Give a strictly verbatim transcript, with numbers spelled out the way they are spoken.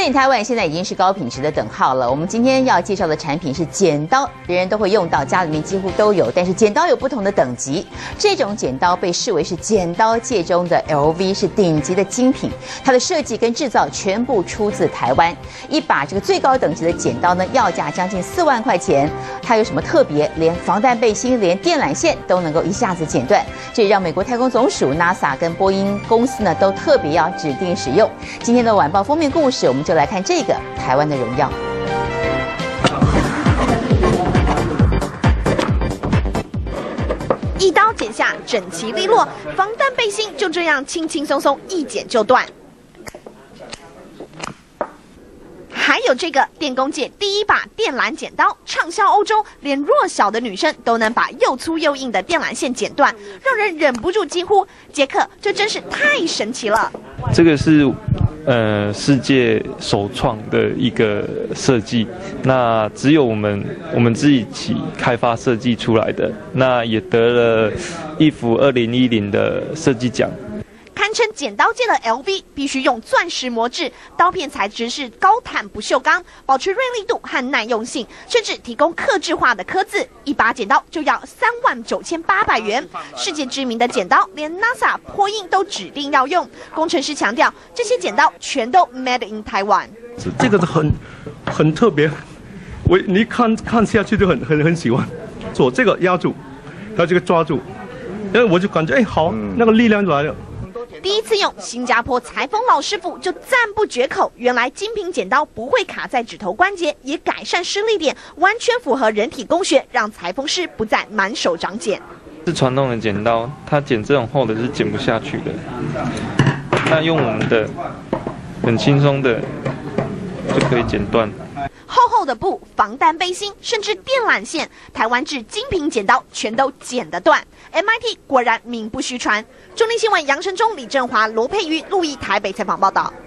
台湾现在已经是高品质的等号了。我们今天要介绍的产品是剪刀，人人都会用到，家里面几乎都有。但是剪刀有不同的等级，这种剪刀被视为是剪刀界中的 L V， 是顶级的精品。它的设计跟制造全部出自台湾。一把这个最高等级的剪刀呢，要价将近四万块钱。它有什么特别？连防弹背心、连电缆线都能够一下子剪断，这也让美国太空总署 NASA 跟波音公司呢都特别要指定使用。今天的晚报封面故事，我们就来看这个台湾的荣耀。 一刀剪下，整齐利落，防弹背心就这样轻轻松松一剪就断。还有这个电工界第一把电缆剪刀，畅销欧洲，连弱小的女生都能把又粗又硬的电缆线剪断，让人忍不住惊呼：杰克，这真是太神奇了！ 这个是呃世界首创的一个设计，那只有我们我们自己起开发设计出来的，那也得了一幅二零一零的设计奖。 堪称剪刀界的 L V， 必须用钻石磨制，刀片材质是高坦不锈钢，保持锐利度和耐用性，甚至提供客制化的刻字。一把剪刀就要三万九千八百元。世界知名的剪刀，连 NASA 波音都指定要用。工程师强调，这些剪刀全都 Made in Taiwan。 这个很很特别，我你看看下去就很很很喜欢。做这个压住，还有这个抓住，因为我就感觉哎好，那个力量就来了。 第一次用，新加坡裁缝老师傅就赞不绝口。原来精品剪刀不会卡在指头关节，也改善施力点，完全符合人体工学，让裁缝师不再满手长茧。 是传统的剪刀，它剪这种厚的是剪不下去的。那用我们的，很轻松的就可以剪断。 厚厚的布、防弹背心，甚至电缆线，台湾制精品剪刀全都剪得断。M I T 果然名不虚传。中立新闻杨成忠、李振华、罗佩瑜、陆毅台北采访报道。